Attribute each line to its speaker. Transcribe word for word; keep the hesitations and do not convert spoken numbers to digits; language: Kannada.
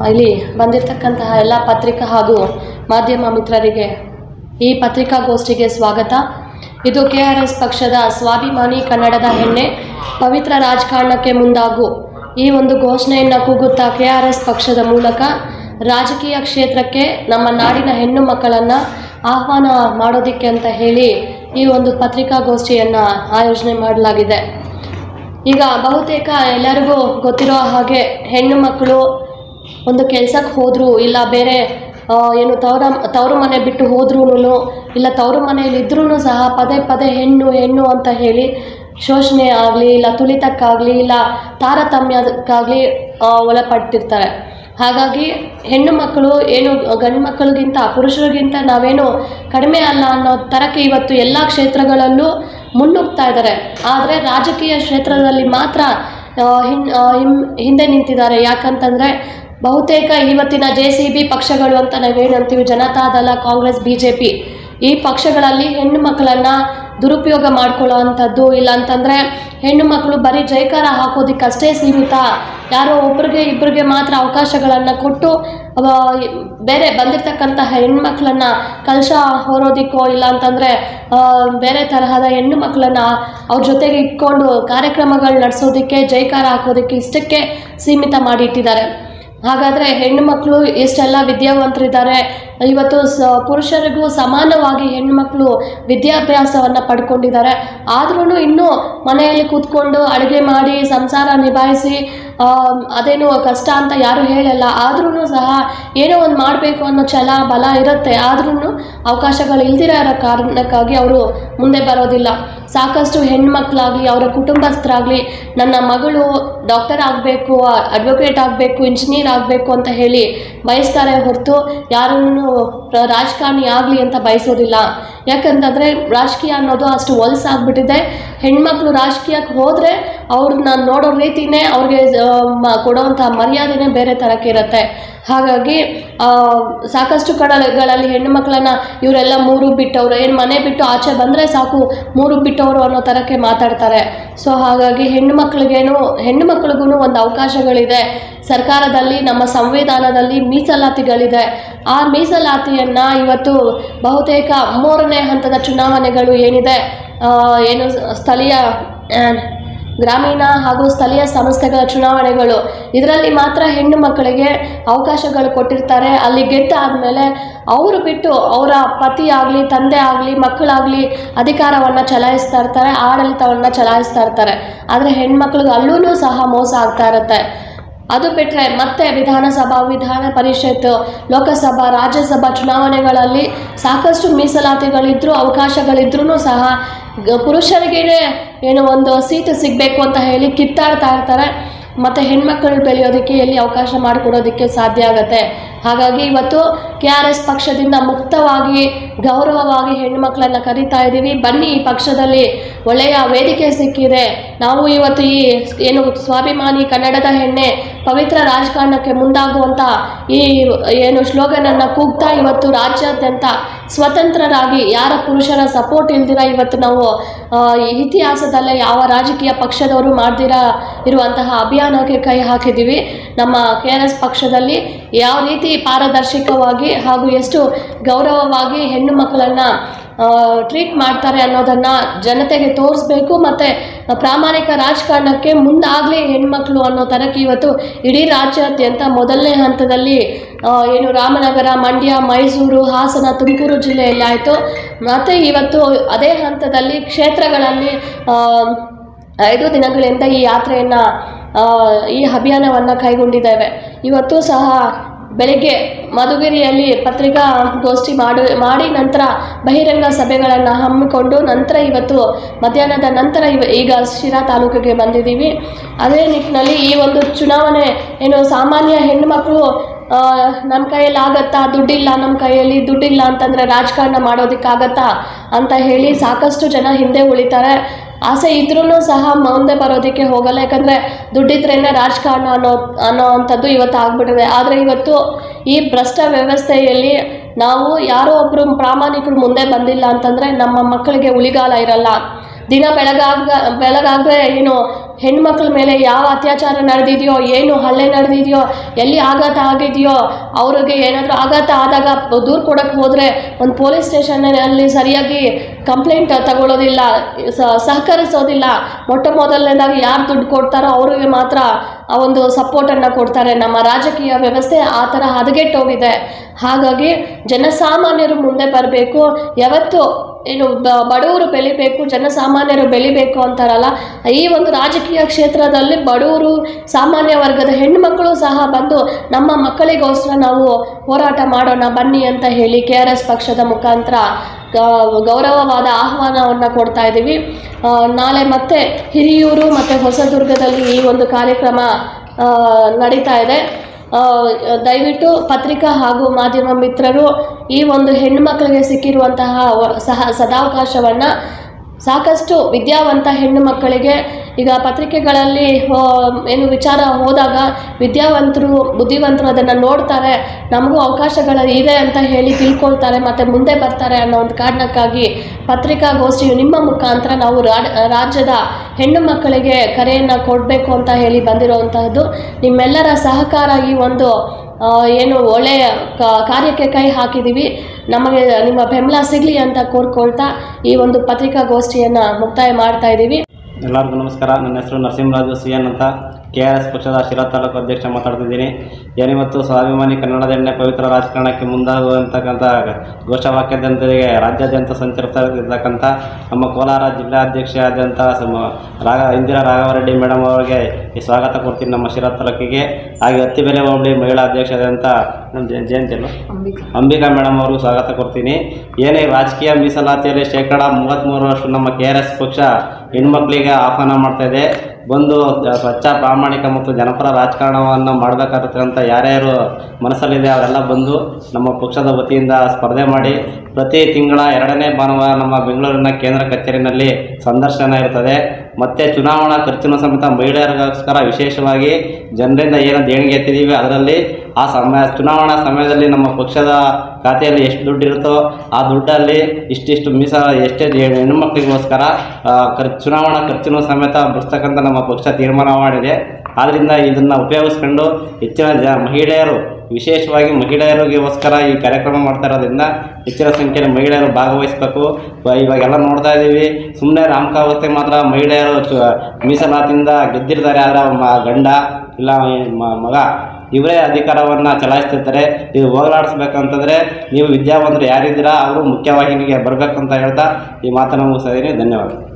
Speaker 1: ಇಲ್ಲಿ ಬಂದಿರತಕ್ಕಂತಹ ಎಲ್ಲ ಪತ್ರಿಕಾ ಹಾಗೂ ಮಾಧ್ಯಮ ಮಿತ್ರರಿಗೆ ಈ ಪತ್ರಿಕಾಗೋಷ್ಠಿಗೆ ಸ್ವಾಗತ. ಇದು ಕೆ ಆರ್ ಎಸ್ ಪಕ್ಷದ ಸ್ವಾಭಿಮಾನಿ ಕನ್ನಡದ ಹೆಣ್ಣೆ ಪವಿತ್ರ ರಾಜಕಾರಣಕ್ಕೆ ಮುಂದಾಗು ಈ ಒಂದು ಘೋಷಣೆಯನ್ನು ಕೂಗುತ್ತಾ ಕೆ ಆರ್ ಎಸ್ ಪಕ್ಷದ ಮೂಲಕ ರಾಜಕೀಯ ಕ್ಷೇತ್ರಕ್ಕೆ ನಮ್ಮ ನಾಡಿನ ಹೆಣ್ಣು ಮಕ್ಕಳನ್ನು ಆಹ್ವಾನ ಮಾಡೋದಕ್ಕೆ ಅಂತ ಹೇಳಿ ಈ ಒಂದು ಪತ್ರಿಕಾಗೋಷ್ಠಿಯನ್ನು ಆಯೋಜನೆ ಮಾಡಲಾಗಿದೆ. ಈಗ ಬಹುತೇಕ ಎಲ್ಲರಿಗೂ ಗೊತ್ತಿರೋ ಹಾಗೆ ಹೆಣ್ಣು ಮಕ್ಕಳು ಒಂದು ಕೆಲಸಕ್ಕೆ ಹೋದರೂ ಇಲ್ಲ ಬೇರೆ ಏನು ತವರ ತವರು ಮನೆ ಬಿಟ್ಟು ಹೋದ್ರೂ ಇಲ್ಲ ತವರು ಮನೆಯಲ್ಲಿದ್ರೂ ಸಹ ಪದೇ ಪದೇ ಹೆಣ್ಣು ಹೆಣ್ಣು ಅಂತ ಹೇಳಿ ಶೋಷಣೆ ಆಗಲಿ ಇಲ್ಲ ತುಳಿತಕ್ಕಾಗಲಿ ಇಲ್ಲ ತಾರತಮ್ಯಕ್ಕಾಗಲಿ ಒಳಪಟ್ಟಿರ್ತಾರೆ. ಹಾಗಾಗಿ ಹೆಣ್ಣು ಮಕ್ಕಳು ಏನು ಗಂಡು ಮಕ್ಕಳಿಗಿಂತ ಪುರುಷರಿಗಿಂತ ನಾವೇನು ಕಡಿಮೆ ಅಲ್ಲ ಅನ್ನೋ ಥರಕ್ಕೆ ಇವತ್ತು ಎಲ್ಲ ಕ್ಷೇತ್ರಗಳಲ್ಲೂ ಮುನ್ನುಗ್ತಾ ಇದ್ದಾರೆ. ಆದರೆ ರಾಜಕೀಯ ಕ್ಷೇತ್ರದಲ್ಲಿ ಮಾತ್ರ ಹಿನ್ ಹಿಂದೆ ನಿಂತಿದ್ದಾರೆ. ಯಾಕಂತಂದರೆ ಬಹುತೇಕ ಇವತ್ತಿನ ಜೆ ಸಿ ಬಿ ಪಕ್ಷಗಳು ಅಂತ ನಾವೇನಂತೀವಿ, Janata Dal, Congress, B J P, ಈ ಪಕ್ಷಗಳಲ್ಲಿ ಹೆಣ್ಣು ಮಕ್ಕಳನ್ನು ದುರುಪಯೋಗ ಮಾಡ್ಕೊಳ್ಳೋ ಅಂಥದ್ದು, ಇಲ್ಲ ಅಂತಂದರೆ ಹೆಣ್ಣು ಮಕ್ಕಳು ಬರೀ ಜೈಕಾರ ಹಾಕೋದಕ್ಕಷ್ಟೇ ಸೀಮಿತ, ಯಾರೋ ಒಬ್ರಿಗೆ ಇಬ್ಬರಿಗೆ ಮಾತ್ರ ಅವಕಾಶಗಳನ್ನು ಕೊಟ್ಟು ಬೇರೆ ಬಂದಿರತಕ್ಕಂತಹ ಹೆಣ್ಮಕ್ಳನ್ನು ಕಲಶ ಹೊರೋದಕ್ಕೋ ಇಲ್ಲ ಅಂತಂದರೆ ಬೇರೆ ತರಹದ ಹೆಣ್ಣು ಮಕ್ಕಳನ್ನು ಅವ್ರ ಜೊತೆಗೆ ಇಟ್ಕೊಂಡು ಕಾರ್ಯಕ್ರಮಗಳು ನಡೆಸೋದಕ್ಕೆ ಜೈಕಾರ ಹಾಕೋದಕ್ಕೆ ಇಷ್ಟಕ್ಕೆ ಸೀಮಿತ ಮಾಡಿಟ್ಟಿದ್ದಾರೆ. ಹಾಗಾದರೆ ಹೆಣ್ಣು ಮಕ್ಕಳು ಎಷ್ಟೆಲ್ಲ ವಿದ್ಯಾವಂತರಿದ್ದಾರೆ. ಇವತ್ತು ಸ ಪುರುಷರಿಗೂ ಸಮಾನವಾಗಿ ಹೆಣ್ಣುಮಕ್ಕಳು ವಿದ್ಯಾಭ್ಯಾಸವನ್ನು ಪಡ್ಕೊಂಡಿದ್ದಾರೆ. ಆದ್ರೂ ಇನ್ನೂ ಮನೆಯಲ್ಲಿ ಕೂತ್ಕೊಂಡು ಅಡುಗೆ ಮಾಡಿ ಸಂಸಾರ ನಿಭಾಯಿಸಿ ಅದೇನು ಕಷ್ಟ ಅಂತ ಯಾರೂ ಹೇಳಲ್ಲ. ಆದ್ರೂ ಸಹ ಏನೋ ಒಂದು ಮಾಡಬೇಕು ಅನ್ನೋ ಛಲ ಬಲ ಇರುತ್ತೆ. ಆದ್ರೂ ಅವಕಾಶಗಳು ಇಲ್ದಿರೋ ಇರೋ ಕಾರಣಕ್ಕಾಗಿ ಅವರು ಮುಂದೆ ಬರೋದಿಲ್ಲ. ಸಾಕಷ್ಟು ಹೆಣ್ಮಕ್ಳಾಗಲಿ ಅವರ ಕುಟುಂಬಸ್ಥರಾಗಲಿ ನನ್ನ ಮಗಳು ಡಾಕ್ಟರ್ ಆಗಬೇಕು, ಅಡ್ವೊಕೇಟ್ ಆಗಬೇಕು, ಇಂಜಿನಿಯರ್ ಆಗಬೇಕು ಅಂತ ಹೇಳಿ ಬಯಸ್ತಾರೆ ಹೊರತು ಯಾರನ್ನು ರಾಜಕಾರಣಿ ಆಗಲಿ ಅಂತ ಬಯಸೋದಿಲ್ಲ. ಯಾಕಂತಂದರೆ ರಾಜಕೀಯ ಅನ್ನೋದು ಅಷ್ಟು ಹೊಲಸಾಗ್ಬಿಟ್ಟಿದೆ. ಹೆಣ್ಮಕ್ಳು ರಾಜಕೀಯಕ್ಕೆ ಹೋದರೆ ಅವ್ರನ್ನ ನೋಡೋ ರೀತಿಯೇ ಅವ್ರಿಗೆ ಕೊಡೋವಂಥ ಮರ್ಯಾದೆನೇ ಬೇರೆ ಥರಕ್ಕೆ ಇರುತ್ತೆ. ಹಾಗಾಗಿ ಸಾಕಷ್ಟು ಕಡೆಗಳಲ್ಲಿ ಹೆಣ್ಣು ಮಕ್ಕಳನ್ನು ಇವರೆಲ್ಲ ಮೂರು ಬಿಟ್ಟವರು, ಏನು ಮನೆ ಬಿಟ್ಟು ಆಚೆ ಬಂದರೆ ಸಾಕು ಮೂರು ಬಿಟ್ಟವರು ಅನ್ನೋ ಥರಕ್ಕೆ ಮಾತಾಡ್ತಾರೆ. ಸೊ ಹಾಗಾಗಿ ಹೆಣ್ಣು ಮಕ್ಕಳಿಗೇನು ಹೆಣ್ಣು ಮಕ್ಕಳಿಗೂ ಒಂದು ಅವಕಾಶಗಳಿದೆ. ಸರ್ಕಾರದಲ್ಲಿ ನಮ್ಮ ಸಂವಿಧಾನದಲ್ಲಿ ಮೀಸಲಾತಿಗಳಿದೆ. ಆ ಮೀಸಲಾತಿಯನ್ನು ಇವತ್ತು ಬಹುತೇಕ ಮೂರನೇ ಹಂತದ ಚುನಾವಣೆಗಳು ಏನಿದೆ, ಏನು ಸ್ಥಳೀಯ ಗ್ರಾಮೀಣ ಹಾಗೂ ಸ್ಥಳೀಯ ಸಂಸ್ಥೆಗಳ ಚುನಾವಣೆಗಳು, ಇದರಲ್ಲಿ ಮಾತ್ರ ಹೆಣ್ಣು ಮಕ್ಕಳಿಗೆ ಅವಕಾಶಗಳು ಕೊಟ್ಟಿರ್ತಾರೆ. ಅಲ್ಲಿ ಗೆದ್ದಾದಮೇಲೆ ಅವರು ಬಿಟ್ಟು ಅವರ ಪತಿ ಆಗಲಿ ತಂದೆ ಆಗಲಿ ಮಕ್ಕಳಾಗಲಿ ಅಧಿಕಾರವನ್ನು ಚಲಾಯಿಸ್ತಾ ಇರ್ತಾರೆ, ಆಡಳಿತವನ್ನು ಚಲಾಯಿಸ್ತಾ ಇರ್ತಾರೆ. ಆದರೆ ಹೆಣ್ಮಕ್ಳಿಗೆ ಅಲ್ಲೂ ಸಹ ಮೋಸ ಆಗ್ತಾ ಇರುತ್ತೆ. ಅದು ಬಿಟ್ಟರೆ ಮತ್ತೆ ವಿಧಾನಸಭಾ, ವಿಧಾನ ಪರಿಷತ್, ಲೋಕಸಭಾ, ರಾಜ್ಯಸಭಾ ಚುನಾವಣೆಗಳಲ್ಲಿ ಸಾಕಷ್ಟು ಮೀಸಲಾತಿಗಳಿದ್ರೂ ಅವಕಾಶಗಳಿದ್ರೂ ಸಹ ಪುರುಷರಿಗೇ ಏನು ಒಂದು ಸೀಟು ಸಿಗಬೇಕು ಅಂತ ಹೇಳಿ ಕಿತ್ತಾಡ್ತಾ ಇರ್ತಾರೆ. ಮತ್ತು ಹೆಣ್ಮಕ್ಕಳು ಬೆಳೆಯೋದಕ್ಕೆ ಎಲ್ಲಿ ಅವಕಾಶ ಮಾಡಿಕೊಡೋದಕ್ಕೆ ಸಾಧ್ಯ ಆಗುತ್ತೆ. ಹಾಗಾಗಿ ಇವತ್ತು ಕೆ ಆರ್ ಎಸ್ ಪಕ್ಷದಿಂದ ಮುಕ್ತವಾಗಿ ಗೌರವವಾಗಿ ಹೆಣ್ಮಕ್ಳನ್ನು ಕರೀತಾ ಇದ್ದೀವಿ. ಬನ್ನಿ, ಈ ಪಕ್ಷದಲ್ಲಿ ಒಳ್ಳೆಯ ವೇದಿಕೆ ಸಿಕ್ಕಿದೆ. ನಾವು ಇವತ್ತು ಈ ಏನು ಸ್ವಾಭಿಮಾನಿ ಕನ್ನಡದ ಹೆಣ್ಣೆ ಪವಿತ್ರ ರಾಜಕಾರಣಕ್ಕೆ ಮುಂದಾಗುವಂಥ ಈ ಏನು ಸ್ಲೋಗನನ್ನು ಕೂಗ್ತಾ ಇವತ್ತು ರಾಜ್ಯಾದ್ಯಂತ ಸ್ವತಂತ್ರರಾಗಿ ಯಾರ ಪುರುಷರ ಸಪೋರ್ಟ್ ಇಲ್ದಿರ ಇವತ್ತು ನಾವು ಇತಿಹಾಸದಲ್ಲೇ ಯಾವ ರಾಜಕೀಯ ಪಕ್ಷದವರು ಮಾಡ್ದಿರ ಇರುವಂತಹ ಅಭಿಯಾನಕ್ಕೆ ಕೈ ಹಾಕಿದ್ದೀವಿ. ನಮ್ಮ ಕೆ ಆರ್ ಎಸ್ ಪಕ್ಷದಲ್ಲಿ ಯಾವ ರೀತಿ ಪಾರದರ್ಶಕವಾಗಿ ಹಾಗೂ ಎಷ್ಟು ಗೌರವವಾಗಿ ಹೆಣ್ಣು ಮಕ್ಕಳನ್ನು ಟ್ರೀಟ್ ಮಾಡ್ತಾರೆ ಅನ್ನೋದನ್ನು ಜನತೆಗೆ ತೋರಿಸ್ಬೇಕು. ಮತ್ತು ಪ್ರಾಮಾಣಿಕ ರಾಜಕಾರಣಕ್ಕೆ ಮುಂದಾಗಲಿ ಹೆಣ್ಮಕ್ಳು ಅನ್ನೋ ಥರಕ್ಕೆ ಇವತ್ತು ಇಡೀ ರಾಜ್ಯಾದ್ಯಂತ ಮೊದಲನೇ ಹಂತದಲ್ಲಿ ಏನು ರಾಮನಗರ, ಮಂಡ್ಯ, ಮೈಸೂರು, ಹಾಸನ, ತುಮಕೂರು ಜಿಲ್ಲೆಯಲ್ಲಿ ಆಯಿತು. ಮತ್ತು ಇವತ್ತು ಅದೇ ಹಂತದಲ್ಲಿ ಕ್ಷೇತ್ರಗಳಲ್ಲಿ ಐದು ದಿನಗಳಿಂದ ಈ ಯಾತ್ರೆಯನ್ನು ಈ ಅಭಿಯಾನವನ್ನು ಕೈಗೊಂಡಿದ್ದೇವೆ. ಇವತ್ತು ಸಹ ಬೆಳಗ್ಗೆ ಮಧುಗಿರಿಯಲ್ಲಿ ಪತ್ರಿಕಾಗೋಷ್ಠಿ ಮಾಡಿ ಮಾಡಿ ನಂತರ ಬಹಿರಂಗ ಸಭೆಗಳನ್ನು ಹಮ್ಮಿಕೊಂಡು ನಂತರ ಇವತ್ತು ಮಧ್ಯಾಹ್ನದ ನಂತರ ಇವ ಈಗ ಶಿರಾ ತಾಲೂಕಿಗೆ ಬಂದಿದ್ದೀವಿ. ಅದೇ ನಿಟ್ಟಿನಲ್ಲಿ ಈ ಒಂದು ಚುನಾವಣೆ ಏನು ಸಾಮಾನ್ಯ ಹೆಣ್ಣುಮಕ್ಕಳು ನಮ್ಮ ಕೈಯಲ್ಲಿ ಆಗತ್ತಾ, ದುಡ್ಡಿಲ್ಲ ನಮ್ಮ ಕೈಯಲ್ಲಿ, ದುಡ್ಡಿಲ್ಲ ಅಂತಂದರೆ ರಾಜಕಾರಣ ಮಾಡೋದಕ್ಕಾಗತ್ತಾ ಅಂತ ಹೇಳಿ ಸಾಕಷ್ಟು ಜನ ಹಿಂದೆ ಉಳಿತಾರೆ. ಆಸೆ ಇದ್ರೂ ಸಹ ಮುಂದೆ ಬರೋದಕ್ಕೆ ಹೋಗಲ್ಲ. ಯಾಕಂದರೆ ದುಡ್ಡಿದ್ರೇ ರಾಜಕಾರಣ ಅನ್ನೋ ಅನ್ನೋ ಅಂಥದ್ದು ಇವತ್ತು ಆಗ್ಬಿಟ್ಟಿದೆ. ಆದರೆ ಇವತ್ತು ಈ ಭ್ರಷ್ಟ ವ್ಯವಸ್ಥೆಯಲ್ಲಿ ನಾವು ಯಾರೋ ಒಬ್ಬರು ಪ್ರಾಮಾಣಿಕರು ಮುಂದೆ ಬಂದಿಲ್ಲ ಅಂತಂದರೆ ನಮ್ಮ ಮಕ್ಕಳಿಗೆ ಉಳಿಗಾಲ ಇರಲ್ಲ. ದಿನ ಬೆಳಗಾಗ ಬೆಳಗಾಗಲೇ ಏನು ಹೆಣ್ಮಕ್ಳ ಮೇಲೆ ಯಾವ ಅತ್ಯಾಚಾರ ನಡೆದಿದೆಯೋ, ಏನು ಹಲ್ಲೆ ನಡೆದಿದೆಯೋ, ಎಲ್ಲಿ ಆಘಾತ ಆಗಿದೆಯೋ, ಅವ್ರಿಗೆ ಏನಾದರೂ ಆಘಾತ ಆದಾಗ ದೂರು ಕೊಡೋಕ್ಕೆ ಹೋದರೆ ಒಂದು ಪೊಲೀಸ್ ಸ್ಟೇಷನ್ನಲ್ಲಿ ಸರಿಯಾಗಿ ಕಂಪ್ಲೇಂಟ್ ತಗೊಳ್ಳೋದಿಲ್ಲ, ಸಹಕರಿಸೋದಿಲ್ಲ. ಮೊಟ್ಟ ಮೊದಲನೇದಾಗಿ ಯಾರು ದುಡ್ಡು ಕೊಡ್ತಾರೋ ಅವರಿಗೆ ಮಾತ್ರ ಆ ಒಂದು ಸಪೋರ್ಟನ್ನು ಕೊಡ್ತಾರೆ. ನಮ್ಮ ರಾಜಕೀಯ ವ್ಯವಸ್ಥೆ ಆ ಥರ ಹದಗೆಟ್ಟೋಗಿದೆ. ಹಾಗಾಗಿ ಜನಸಾಮಾನ್ಯರು ಮುಂದೆ ಬರಬೇಕು. ಯಾವತ್ತು ಏನು ಬಡವರು ಬೆಳಿಬೇಕು, ಜನಸಾಮಾನ್ಯರು ಬೆಳಿಬೇಕು ಅಂತಾರಲ್ಲ, ಈ ಒಂದು ರಾಜಕೀಯ ಕ್ಷೇತ್ರದಲ್ಲಿ ಬಡವರು, ಸಾಮಾನ್ಯ ವರ್ಗದ ಹೆಣ್ಣುಮಕ್ಕಳು ಸಹ ಬಂದು ನಮ್ಮ ಮಕ್ಕಳಿಗೋಸ್ಕರ ನಾವು ಹೋರಾಟ ಮಾಡೋಣ ಬನ್ನಿ ಅಂತ ಹೇಳಿ ಕೆ ಆರ್ ಎಸ್ ಪಕ್ಷದ ಮುಖಾಂತರ ಗೌರವವಾದ ಆಹ್ವಾನವನ್ನು ಕೊಡ್ತಾ ಇದ್ದೀವಿ. ನಾಳೆ ಮತ್ತೆ ಹಿರಿಯೂರು ಮತ್ತು ಹೊಸದುರ್ಗದಲ್ಲಿ ಈ ಒಂದು ಕಾರ್ಯಕ್ರಮ ನಡೀತಾ ಇದೆ. ದಯವಿಟ್ಟು ಪತ್ರಿಕಾ ಹಾಗೂ ಮಾಧ್ಯಮ ಮಿತ್ರರು ಈ ಒಂದು ಹೆಣ್ಣುಮಕ್ಕಳಿಗೆ ಸಿಕ್ಕಿರುವಂತಹ ಸಹ ಸದಾವಕಾಶವನ್ನು ಸಾಕಷ್ಟು ವಿದ್ಯಾವಂತ ಹೆಣ್ಣು ಮಕ್ಕಳಿಗೆ ಈಗ ಪತ್ರಿಕೆಗಳಲ್ಲಿ ಏನು ವಿಚಾರ ಹೋದಾಗ ವಿದ್ಯಾವಂತರು ಬುದ್ಧಿವಂತರು ಅದನ್ನು ನೋಡ್ತಾರೆ, ನಮಗೂ ಅವಕಾಶಗಳು ಇದೆ ಅಂತ ಹೇಳಿ ತಿಳ್ಕೊಳ್ತಾರೆ ಮತ್ತು ಮುಂದೆ ಬರ್ತಾರೆ ಅನ್ನೋ ಒಂದು ಕಾರಣಕ್ಕಾಗಿ ಪತ್ರಿಕಾಗೋಷ್ಠಿಯು ನಿಮ್ಮ ಮುಖಾಂತರ ನಾವು ರಾಜ್ಯದ ಹೆಣ್ಣು ಮಕ್ಕಳಿಗೆ ಕರೆಯನ್ನು ಕೊಡಬೇಕು ಅಂತ ಹೇಳಿ ಬಂದಿರುವಂತಹದ್ದು. ನಿಮ್ಮೆಲ್ಲರ ಸಹಕಾರ ಈ ಒಂದು ಏನು ಒಳ್ಳೆಯ ಕಾರ್ಯಕ್ಕೆ ಕೈ ಹಾಕಿದ್ದೀವಿ, ನಮಗೆ ನಿಮ್ಮ ಬೆಂಬಲ ಸಿಗಲಿ ಅಂತ ಕೋರ್ಕೊಳ್ತಾ ಈ ಒಂದು ಪತ್ರಿಕಾಗೋಷ್ಠಿಯನ್ನು ಮುಕ್ತಾಯ ಮಾಡ್ತಾ ಇದ್ದೀವಿ.
Speaker 2: ಎಲ್ಲರಿಗೂ ನಮಸ್ಕಾರ. ನನ್ನ ಹೆಸರು ನರಸಿಂಹರಾಜು ಸಿ ಎನ್ ಅಂತ, ಕೆ ಆರ್ ಎಸ್ ಪಕ್ಷದ ಶಿರಾ ತಾಲೂಕು ಅಧ್ಯಕ್ಷ ಮಾತಾಡ್ತಿದ್ದೀನಿ. ಏನಿವತ್ತು ಸ್ವಾಭಿಮಾನಿ ಕನ್ನಡದ ಎಣ್ಣೆ ಪವಿತ್ರ ರಾಜಕಾರಣಕ್ಕೆ ಮುಂದಾಗುವಂತಕ್ಕಂಥ ಘೋಷವಾಕ್ಯದೊಂದಿಗೆ ರಾಜ್ಯಾದ್ಯಂತ ಸಂಚರಿಸ್ತಾ ಇರ್ತಕ್ಕಂಥ ನಮ್ಮ ಕೋಲಾರ ಜಿಲ್ಲಾಧ್ಯಕ್ಷರಾದಂಥ ರಾಗ ಇಂದಿರಾ ರಾಘವರೆಡ್ಡಿ ಮೇಡಮ್ ಅವರಿಗೆ ಈ ಸ್ವಾಗತ ಕೊಡ್ತೀನಿ ನಮ್ಮ ಶಿರಾ ತಾಲೂಕಿಗೆ. ಹಾಗೆ ಹತ್ತಿಬೆಲೆ ಹೋಬಳಿ ಮಹಿಳಾ ಅಧ್ಯಕ್ಷರಾದಂಥ ನಮ್ಮ ಜಯಂತಿಯಲ್ಲ ಅಂಬಿಕಾ ಮೇಡಮ್ ಅವರು ಸ್ವಾಗತ ಕೊಡ್ತೀನಿ. ಏನೇ ರಾಜಕೀಯ ಮೀಸಲಾತಿಯಲ್ಲಿ ಶೇಕಡ ಮೂವತ್ತ್ಮೂರರಷ್ಟು ನಮ್ಮ ಕೆ ಆರ್ ಎಸ್ ಪಕ್ಷ ಹೆಣ್ಮಕ್ಳಿಗೆ ಆಹ್ವಾನ ಮಾಡ್ತಾ ಇದೆ. ಬಂದು ಸ್ವಚ್ಛ, ಪ್ರಾಮಾಣಿಕ ಮತ್ತು ಜನಪರ ರಾಜಕಾರಣವನ್ನು ಮಾಡಬೇಕಾಗಿರ್ತಕ್ಕಂಥ ಯಾರ್ಯಾರು ಮನಸ್ಸಲ್ಲಿದೆ ಅವರೆಲ್ಲ ಬಂದು ನಮ್ಮ ಪಕ್ಷದ ವತಿಯಿಂದ ಸ್ಪರ್ಧೆ ಮಾಡಿ ಪ್ರತಿ ತಿಂಗಳ ಎರಡನೇ ಭಾನುವಾರ ನಮ್ಮ ಬೆಂಗಳೂರಿನ ಕೇಂದ್ರ ಕಚೇರಿನಲ್ಲಿ ಸಂದರ್ಶನ ಇರ್ತದೆ. ಮತ್ತು ಚುನಾವಣಾ ಖರ್ಚಿನ ಸಮೇತ ಮಹಿಳೆಯರಿಗೋಸ್ಕರ ವಿಶೇಷವಾಗಿ ಜನರಿಂದ ಏನು ದೇಣಿಗೆ ಎತ್ತಿದ್ದೀವಿ ಅದರಲ್ಲಿ ಆ ಸಮಯ ಚುನಾವಣಾ ಸಮಯದಲ್ಲಿ ನಮ್ಮ ಪಕ್ಷದ ಖಾತೆಯಲ್ಲಿ ಎಷ್ಟು ದುಡ್ಡು ಇರುತ್ತೋ ಆ ದುಡ್ಡಲ್ಲಿ ಇಷ್ಟಿಷ್ಟು ಮೀಸ ಎಷ್ಟೇ ಹೆಣ್ಣುಮಕ್ಕಳಿಗೋಸ್ಕರ ಖರ್ಚು ಚುನಾವಣಾ ಖರ್ಚಿನ ಸಮೇತ ಬಿಡಿಸ್ತಕ್ಕಂಥ ನಮ್ಮ ಪಕ್ಷ ತೀರ್ಮಾನ ಮಾಡಿದೆ. ಆದ್ದರಿಂದ ಇದನ್ನು ಉಪಯೋಗಿಸ್ಕೊಂಡು ಹೆಚ್ಚಿನ ಜ ಮಹಿಳೆಯರು ವಿಶೇಷವಾಗಿ ಮಹಿಳೆಯರಿಗೋಸ್ಕರ ಈ ಕಾರ್ಯಕ್ರಮ ಮಾಡ್ತಾ ಇರೋದ್ರಿಂದ ಹೆಚ್ಚಿನ ಸಂಖ್ಯೆಯಲ್ಲಿ ಮಹಿಳೆಯರು ಭಾಗವಹಿಸಬೇಕು. ಇವಾಗೆಲ್ಲ ನೋಡ್ತಾ ಇದ್ದೀವಿ, ಸುಮ್ಮನೆ ನಾಮಕಾವಸ್ಥೆ ಮಾತ್ರ ಮಹಿಳೆಯರು ಮೀಸಲಾತಿಯಿಂದ ಗೆದ್ದಿರ್ತಾರೆ, ಆದರೆ ಮ ಗಂಡ ಇಲ್ಲ ಮಗ ಇವರೇ ಅಧಿಕಾರವನ್ನು ಚಲಾಯಿಸ್ತಿರ್ತಾರೆ. ಇದು ಹೋಗಲಾಡಿಸ್ಬೇಕಂತಂದರೆ ನೀವು ವಿದ್ಯಾವಂತರು ಯಾರಿದ್ದೀರಾ ಅವರು ಮುಖ್ಯವಾಹಿನಿಗೆ ಬರಬೇಕಂತ ಹೇಳ್ತಾ ಈ ಮಾತನ್ನು ಮುಗಿಸ್ತಾ ಇದ್ದೀನಿ. ಧನ್ಯವಾದ.